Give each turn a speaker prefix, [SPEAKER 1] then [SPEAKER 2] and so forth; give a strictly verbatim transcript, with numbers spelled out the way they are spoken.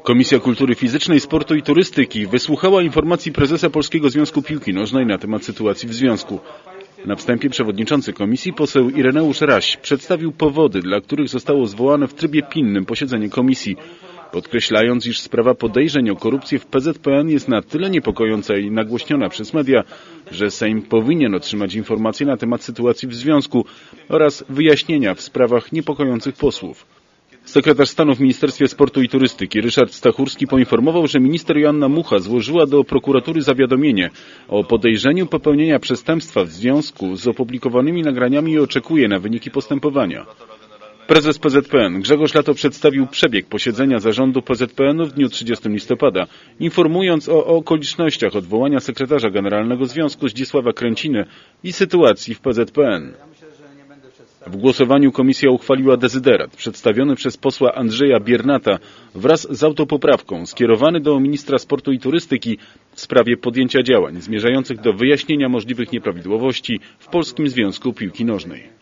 [SPEAKER 1] Komisja Kultury Fizycznej, Sportu i Turystyki wysłuchała informacji prezesa Polskiego Związku Piłki Nożnej na temat sytuacji w związku. Na wstępie przewodniczący komisji, poseł Ireneusz Raś, przedstawił powody, dla których zostało zwołane w trybie pilnym posiedzenie komisji, podkreślając, iż sprawa podejrzeń o korupcję w P Z P N jest na tyle niepokojąca i nagłośniona przez media, że Sejm powinien otrzymać informacje na temat sytuacji w związku oraz wyjaśnienia w sprawach niepokojących posłów. Sekretarz stanu w Ministerstwie Sportu i Turystyki Ryszard Stachurski poinformował, że minister Joanna Mucha złożyła do prokuratury zawiadomienie o podejrzeniu popełnienia przestępstwa w związku z opublikowanymi nagraniami i oczekuje na wyniki postępowania. Prezes P Z P N Grzegorz Lato przedstawił przebieg posiedzenia zarządu P Z P N-u w dniu trzydziestego listopada, informując o, o okolicznościach odwołania sekretarza generalnego związku Zdzisława Kręciny i sytuacji w P Z P N. W głosowaniu komisja uchwaliła dezyderat przedstawiony przez posła Andrzeja Biernata wraz z autopoprawką skierowany do ministra sportu i turystyki w sprawie podjęcia działań zmierzających do wyjaśnienia możliwych nieprawidłowości w Polskim Związku Piłki Nożnej.